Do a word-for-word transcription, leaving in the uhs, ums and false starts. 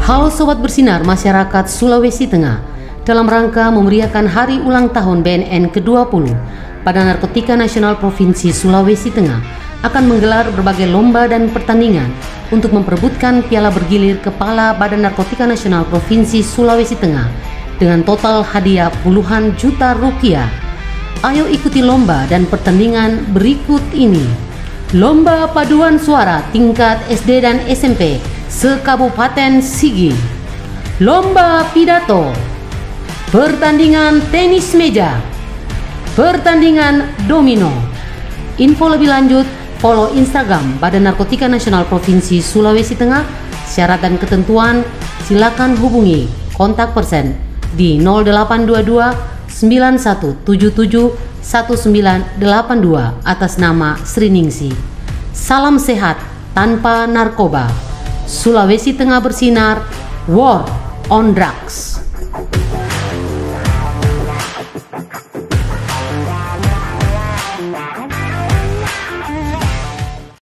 Halo Sobat Bersinar Masyarakat Sulawesi Tengah, dalam rangka memeriahkan hari ulang tahun B N N ke dua puluh, Badan Narkotika Nasional Provinsi Sulawesi Tengah akan menggelar berbagai lomba dan pertandingan untuk memperebutkan piala bergilir Kepala Badan Narkotika Nasional Provinsi Sulawesi Tengah dengan total hadiah puluhan juta rupiah. Ayo ikuti lomba dan pertandingan berikut ini. Lomba paduan suara tingkat S D dan S M P se-Kabupaten Sigi. Lomba pidato. Pertandingan tenis meja. Pertandingan domino. Info lebih lanjut follow Instagram Badan Narkotika Nasional Provinsi Sulawesi Tengah. Syarat dan ketentuan silakan hubungi kontak person di nol delapan dua dua sembilan satu tujuh tujuh satu sembilan delapan dua atas nama Sriningsi. Salam sehat tanpa narkoba. Sulawesi Tengah bersinar, War on Drugs.